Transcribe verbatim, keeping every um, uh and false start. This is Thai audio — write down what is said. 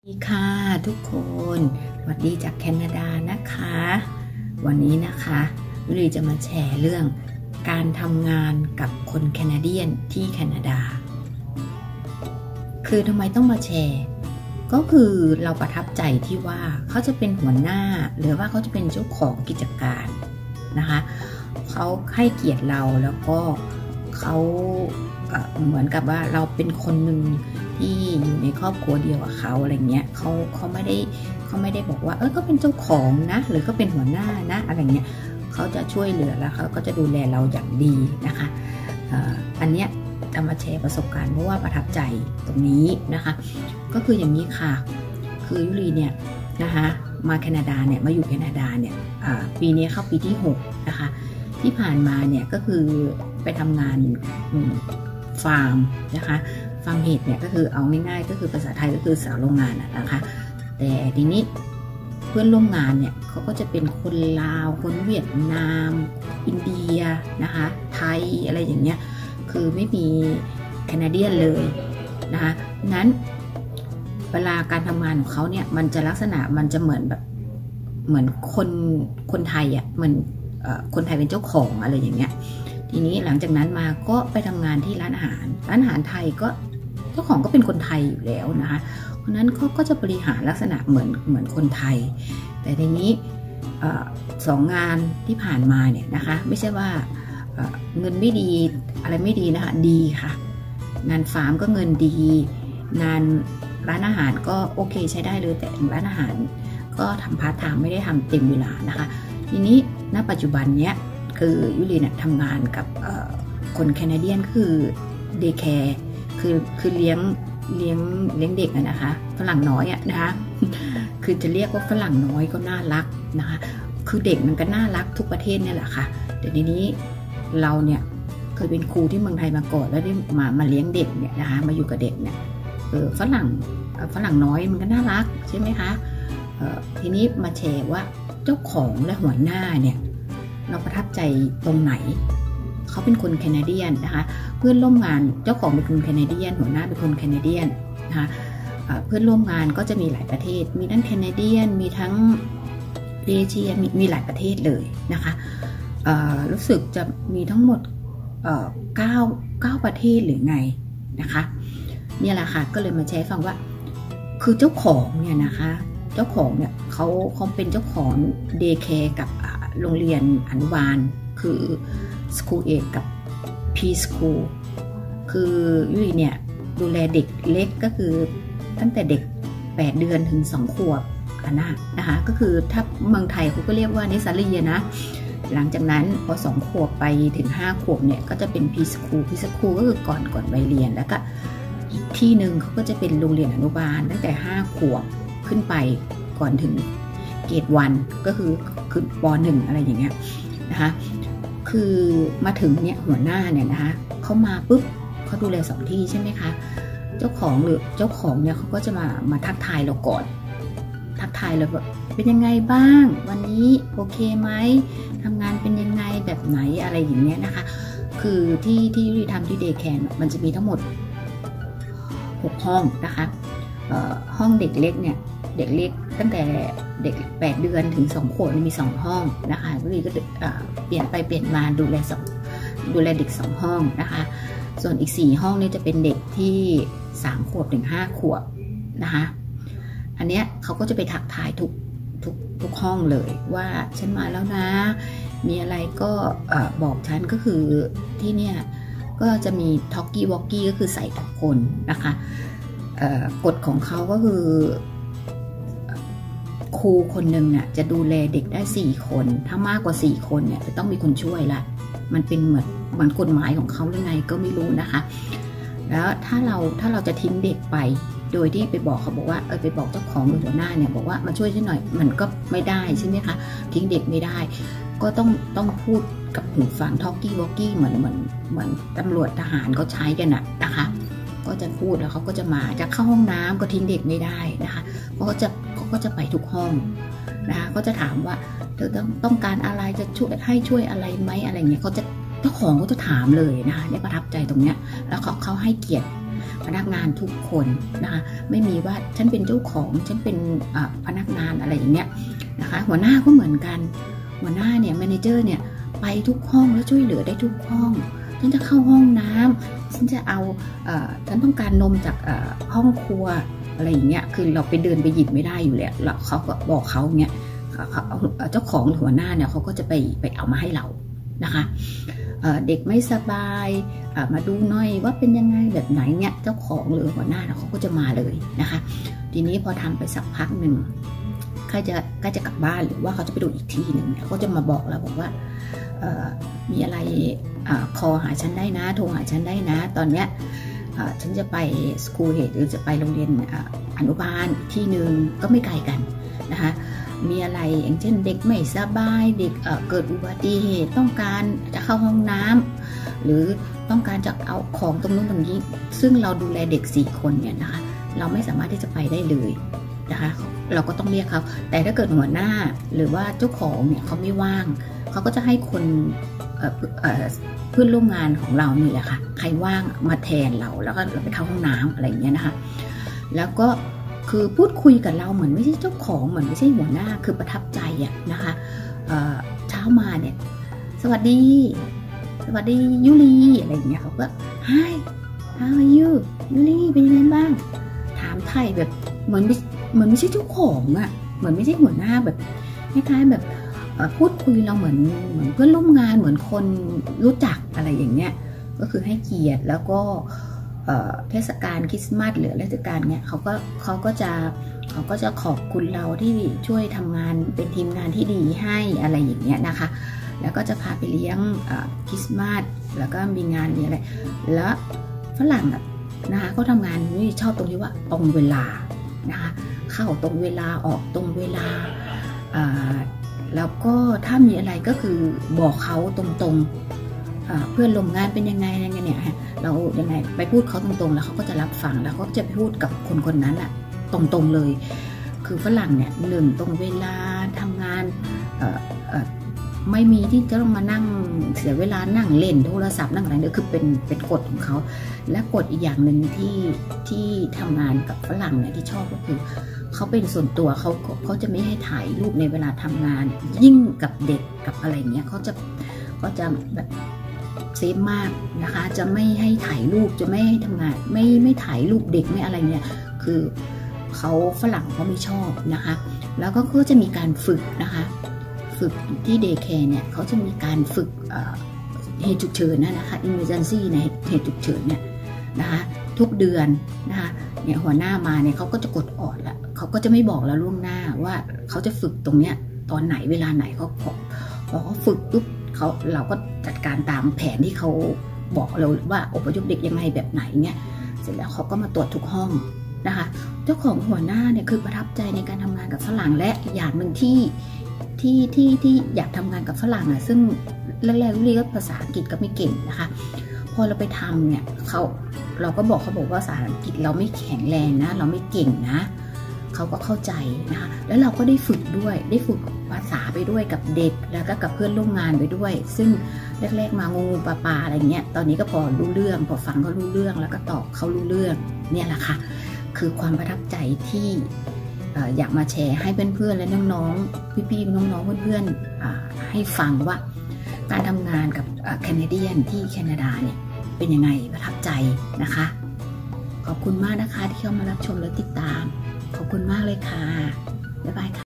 สวัสดีค่ะทุกคนสวัสดีจากแคนาดานะคะวันนี้นะคะวิลีจะมาแชร์เรื่องการทำงานกับคนแคนาเดียนที่แคนาดาคือทำไมต้องมาแชร์ก็คือเราประทับใจที่ว่าเขาจะเป็นหัวหน้าหรือว่าเขาจะเป็นเจ้าของกิจการนะคะเขาให้เกียรติเราแล้วก็เขาเหมือนกับว่าเราเป็นคนหนึ่งที่อยู่ในครอบครัวเดียวกับเขาอะไรเงี้ยเขาเขาไม่ได้เขาไม่ได้บอกว่าเออก็เป็นเจ้าของนะหรือก็เป็นหัวหน้านะอะไรเงี้ยเขาจะช่วยเหลือแล้วเขาก็จะดูแลเราอย่างดีนะคะอันเนี้ยจะมาแชร์ประสบการณ์เพราะว่าประทับใจตรงนี้นะคะก็คืออย่างนี้ค่ะคือยุรีเนี่ยนะคะมาแคนาดาเนี่ยมาอยู่แคนาดาเนี่ยปีนี้เข้าปีที่หกนะคะที่ผ่านมาเนี่ยก็คือไปทำงานฟาร์มนะคะฟาร์มเฮดเนี่ยก็คือเอาง่ายๆก็คือภาษาไทยก็คือสาวโรงงานนะคะแต่ทีนี้เพื่อนร่วมงานเนี่ยเขาก็จะเป็นคนลาวคนเวียดนามอินเดียนะคะไทยอะไรอย่างเงี้ยคือไม่มีแคนาเดียนเลยนะคะนั้นเวลาการทำงานของเขาเนี่ยมันจะลักษณะมันจะเหมือนแบบเหมือนคนคนไทยอ่ะเหมือนคนไทยเป็นเจ้าของอะไรอย่างเงี้ยทีนี้หลังจากนั้นมาก็ไปทำงานที่ร้านอาหารร้านอาหารไทยก็เจ้าของก็เป็นคนไทยอยู่แล้วนะคะเพราะนั้นเขาก็จะบริหารลักษณะเหมือนเหมือนคนไทยแต่ทีนี้สองงานที่ผ่านมาเนี่ยนะคะไม่ใช่ว่าเงินไม่ดีอะไรไม่ดีนะคะดีค่ะงานฟาร์มก็เงินดีงานร้านอาหารก็โอเคใช้ได้เลยแต่ร้านอาหารก็ทำพาร์ทไทม์ไม่ได้ทำเต็มเวลานะคะทีนี้ณปัจจุบันเนี้ยคือยุรีเนี่ยทำงานกับคนแคนาเดียนคือเดย์แคร์คือคือเลี้ยงเลี้ยงเลี้ยงเด็กนะคะฝรั่งน้อยอะนะคะคือจะเรียกว่าฝรั่งน้อยก็น่ารักนะคะคือเด็กมันก็น่ารักทุกประเทศเนี่ยแหละค่ะแต่ทีนี้เราเนี่ยเคยเป็นครูที่เมืองไทยมาก่อนแล้วได้มามาเลี้ยงเด็กเนี่ยนะคะมาอยู่กับเด็กเนี่ยเออฝรั่งฝรั่งน้อยมันก็น่ารักใช่ไหมคะเออทีนี้มาแชร์ว่าเจ้าของและหัวหน้าเนี่ยเราประทับใจตรงไหนเขาเป็นคนแคนาเดียนนะคะเพื่อนร่วมงานเจ้าของเป็นคนแคนาเดียนหัวหน้าเป็นคนแคนาเดียนนะคะเพื่อนร่วมงานก็จะมีหลายประเทศมีทั้งแคนาเดียนมีทั้งเอเชียมีมีหลายประเทศเลยนะคะรู้สึกจะมีทั้งหมดเก้าเก้าประเทศหรือไงนะคะเนี่ยแหละค่ะก็เลยมาแชร์ฟังว่าคือเจ้าของเนี่ยนะคะเจ้าของเนี่ยเขาเขาเป็นเจ้าของเดย์แคร์กับโรงเรียนอนุบาลคือ School Age กับ Preschool คือยุ้ยเนี่ยดูแลเด็กเล็กก็คือตั้งแต่เด็กแปดเดือนถึงสองขวบนะนะคะก็คือถ้าเมืองไทยเขาก็เรียกว่านิสซารีนะหลังจากนั้นพอสองขวบไปถึงห้าขวบเนี่ยก็จะเป็น Preschool Preschool ก็คือก่อนก่อนวัยเรียนแล้วก็อีกที่หนึ่งเขาก็จะเป็นโรงเรียนอนุบาลตั้งแต่ห้าขวบขึ้นไปก่อนถึงเกรดวันก็คือคือปหนึ่งอะไรอย่างเงี้ยนะคะคือมาถึงเนี่ยหัวหน้าเนี่ยนะคะเขามาปุ๊บเขาดูแลสองที่ใช่ไหมคะเจ้าของหรือเจ้าของเนี่ยเขาก็จะมามาทักทายเราก่อนทักทายเราแบบเป็นยังไงบ้างวันนี้โอเคไหมทำงานเป็นยังไงแบบไหนอะไรอย่างเงี้ยนะคะคือที่ที่ยุ้ยทำที่เดย์แคร์มันจะมีทั้งหมดหกห้องนะคะห้องเด็กเล็กเนี่ยเด็กเล็กตั้งแต่เด็กแปดเดือนถึงสองขวบมีสองห้องนะคะวิลีก็เปลี่ยนไปเปลี่ยนมาดูแลสองดูแลเด็กสองห้องนะคะส่วนอีกสี่ห้องนี่จะเป็นเด็กที่สามขวบถึงห้าขวบนะคะอันเนี้ยเขาก็จะไปทักทายทุกทุกทุกห้องเลยว่าฉันมาแล้วนะมีอะไรก็บอกฉันก็คือที่เนี่ยก็จะมีท็อกกี้วอกกี้ก็คือใส่ทุกคนนะคะกฎของเขาก็คือครูคนหนึ่งเนี่ยจะดูแลเด็กได้สี่คนถ้ามากกว่าสี่คนเนี่ยจะต้องมีคนช่วยละมันเป็นเหมือนเหมือนกฎหมายของเขาหรือไงก็ไม่รู้นะคะแล้วถ้าเราถ้าเราจะทิ้งเด็กไปโดยที่ไปบอกเขาบอกว่าเออไปบอกเจ้าของหรือหัวหน้าเนี่ยบอกว่ามาช่วยฉันหน่อยมันก็ไม่ได้ใช่ไหมคะทิ้งเด็กไม่ได้ก็ต้องต้องพูดกับหูฟังท็อกกี้วอกกี้เหมือนเหมือนเหมือนตำรวจทหารเขาใช้กันนะคะก็จะพูดแล้วเขาก็จะมาจะเข้าห้องน้ำก็ทิ้งเด็กไม่ได้นะคะเพราะเขาจะเขาก็จะไปทุกห้องนะคะเขาจะถามว่าเธอต้องต้องการอะไรจะช่วยให้ช่วยอะไรไหมอะไรเงี้ยเขาจะเจ้าของก็จะถามเลยนะคะได้ประทับใจตรงเนี้ยแล้วเขาเขาให้เกียรติพนักงานทุกคนนะคะไม่มีว่าฉันเป็นเจ้าของฉันเป็นพนักงานอะไรอย่างเงี้ยนะคะหัวหน้าก็เหมือนกันหัวหน้าเนี่ยแมเนเจอร์เนี่ยไปทุกห้องแล้วช่วยเหลือได้ทุกห้องฉันจะเข้าห้องน้ำฉันจะเอาฉันต้องการนมจากห้องครัวอะไรอย่างเงี้ยคือเราไปเดินไปหยิบไม่ได้อยู่แล้วแล้วเขาก็บอกเขาเงี้ยเจ้าของหัวหน้าเนี่ยเขาก็จะไปไปเอามาให้เรานะคะเด็กไม่สบายมาดูหน่อยว่าเป็นยังไงแบบไหนเนี่ยเจ้าของหรือหัวหน้าเขาก็จะมาเลยนะคะทีนี้พอทำไปสักพักหนึ่งใครจะใกล้จะกลับบ้านหรือว่าเขาจะไปดูอีกที่หนึ่งเขาก็จะมาบอกเราบอกว่ามีอะไรคอหาฉันได้นะโทรหาฉันได้นะตอนเนี้ยฉันจะไปสคูลเฮดหรือจะไปโรงเรียนอนุบาลที่หนึ่งก็ไม่ไกลกันนะคะมีอะไรอย่างเช่นเด็กไม่สบายเด็ก เอ่อ เกิดอุบัติเหตุต้องการจะเข้าห้องน้ำหรือต้องการจะเอาของตรงนู้นตรงนี้ซึ่งเราดูแลเด็กสี่คนเนี่ยนะคะเราไม่สามารถที่จะไปได้เลยนะคะเราก็ต้องเรียกเขาแต่ถ้าเกิดหัวหน้าหรือว่าเจ้าของเนี่ยเขาไม่ว่างเขาก็จะให้คนเอ่อเอ่อเพื่อนร่วมงานของเรานี่แหละค่ะใครว่างมาแทนเราแล้วก็เราไปเข้าห้องน้ำอะไรอย่างเงี้ยนะคะแล้วก็คือพูดคุยกับเราเหมือนไม่ใช่เจ้าของเหมือนไม่ใช่หัวหน้าคือประทับใจอะนะคะเอ่อเช้ามาเนี่ยสวัสดีสวัสดียุรีอะไรอย่างเงี้ยเขาก็ Hi how are you ยุรีเป็นยังไงบ้างถามไทยแบบเหมือนเหมือนไม่ใช่เจ้าของอะเหมือนไม่ใช่หัวหน้าแบบคล้ายๆแบบพูดคุยเราเหมือนเหมือนเพื่อนร่วมงานเหมือนคนรู้จักอะไรอย่างเงี้ยก็คือให้เกียรติแล้วก็เทศกาลคริสต์มาสหรือเทศกาลเนี้ยเขาก็เขาก็จะเขาก็จะขอบคุณเราที่ช่วยทำงานเป็นทีมงานที่ดีให้อะไรอย่างเงี้ยนะคะแล้วก็จะพาไปเลี้ยงคริสต์มาสแล้วก็มีงานมีอะไรแล้วฝรั่งนะคะก็ทำงานนี่ชอบตรงที่ว่าตรงเวลานะคะเข้าตรงเวลาออกตรงเวลาแล้วก็ถ้ามีอะไรก็คือบอกเขาตรงๆเพื่อนร่วมงานเป็นยังไงอะไรเงี้ยเนี่ยเรายังไงไปพูดเขาตรงๆแล้วเขาก็จะรับฟังแล้วก็จะไปพูดกับคนคนนั้นอะตรงๆเลยคือฝรั่งเนี่ยหนึ่งตรงเวลาทำงานไม่มีที่จะต้องมานั่งเสียเวลานั่งเล่นโทรศัพท์นั่งอะไรเนี่ยคือเป็นเป็นกฎของเขาและกฎอีกอย่างหนึ่งที่ที่ทำงานกับฝรั่งเนี่ยที่ชอบก็คือเขาเป็นส่วนตัวเขาเขาจะไม่ให้ถ่ายรูปในเวลาทำงานยิ่งกับเด็กกับอะไรเงี้ยเขาจะเขาจะแบบเซฟมากนะคะจะไม่ให้ถ่ายรูปจะไม่ให้ทำงานไม่ไม่ถ่ายรูปเด็กไม่อะไรเนี่ยคือเขาฝรั่งเขาไม่ชอบนะคะแล้วก็เขาจะมีการฝึกนะคะฝึกที่เดย์แคร์เนี่ยเขาจะมีการฝึกเหตุฉุกเฉินนะคะ emergency ในเหตุฉุกเฉินเนี่ยนะคะทุกเดือนนะคะเนี่ยหัวหน้ามาเนี่ยเขาก็จะกดออดละเขาก็จะไม่บอกเราล่วงหน้าว่าเขาจะฝึกตรงเนี้ยตอนไหนเวลาไหนเขาพอพอเขาฝึกปุ๊บเขาเราก็จัดการตามแผนที่เขาบอกเราว่าอพยพเด็กยังไงแบบไหนเนี่ยเสร็จแล้วเขาก็มาตรวจทุกห้องนะคะเจ้าของหัวหน้าเนี่ยคือประทับใจในการทำงานกับฝรั่งและอย่างหนึ่งที่ที่ที่ที่อยากทำงานกับฝรั่งอ่ะซึ่งแรกๆเรียกภาษาอังกฤษก็ไม่เก่งนะคะพอเราไปทำเนี่ยเขาเราก็บอกเขาบอกว่าภาษาอังกฤษเราไม่แข็งแรงนะเราไม่เก่งนะเขาก็เข้าใจนะคะแล้วเราก็ได้ฝึกด้วยได้ฝึกภาษาไปด้วยกับเด็กแล้วก็กับเพื่อนร่วมงานไปด้วยซึ่งแรกๆมางูปลาปลาอะไรเงี้ยตอนนี้ก็พอรู้เรื่องพอฟังเขารู้เรื่องแล้วก็ตอบเขารู้เรื่องเนี่ยแหละค่ะคือความประทับใจที่อยากมาแชร์ให้เพื่อนๆและน้องๆพี่ๆน้องๆเพื่อนๆให้ฟังว่าการทำงานกับแคนาเดียนที่แคนาดาเนี่ยเป็นยังไงประทับใจนะคะขอบคุณมากนะคะที่เข้ามารับชมและติดตามขอบคุณมากเลยค่ะบ๊ายบายค่ะ